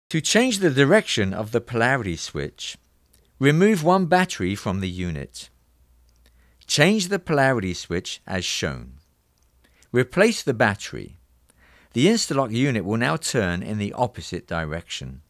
To change the direction of the polarity switch, remove one battery from the unit. Change the polarity switch as shown. Replace the battery. The Instalock unit will now turn in the opposite direction.